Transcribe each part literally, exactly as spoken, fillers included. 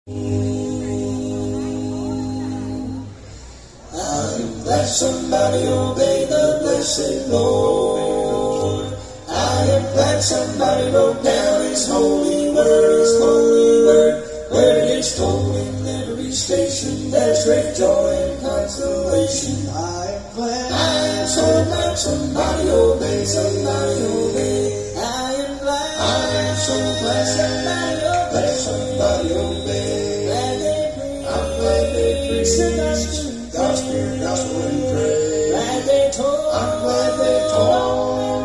I'm glad somebody obeyed the blessed Lord. I am glad somebody wrote down His holy word, His holy word, where it is told in every station. There's great joy and consolation. I am glad, I am so glad somebody obeyed, somebody obeyed. I am glad, I am so glad somebody obeyed, somebody obeyed. Glad they preached, I'm glad they preached the gospel, gospel, gospel and praise. Glad they told, I'm glad they told.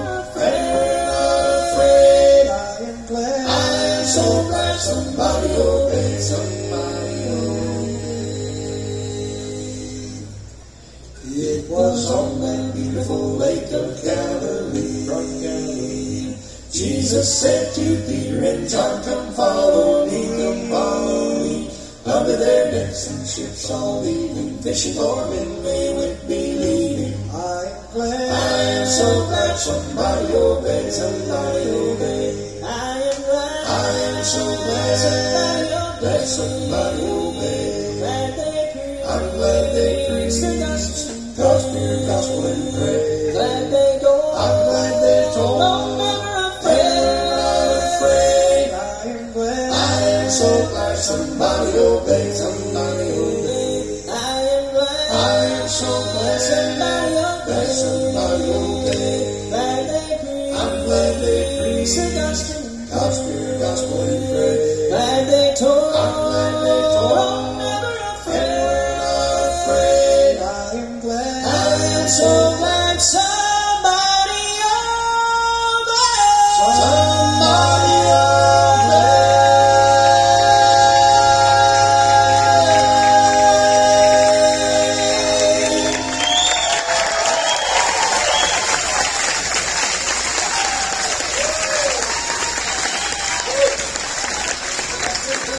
So glad somebody obeyed, somebody obeyed. It was on that beautiful lake of Galilee, Galilee. Jesus said to Peter and John, come follow me, come follow me. Under their nets and ships all leaving, fishing for men they went believing. I am glad, I am so glad somebody obeyed, somebody obeyed. I am glad, I am so glad somebody obeyed, somebody obeyed. Glad they preached, I'm glad they preached the gospel, gospel, gospel and praise. Glad they go, I'm glad they told. No, never afraid, not afraid. I am glad, I am so glad somebody obeyed, somebody obeyed. I am glad, I am so glad somebody obeyed, somebody obeyed. Glad they preached, I'm glad they preached the gospel, gospel, gospel and praise.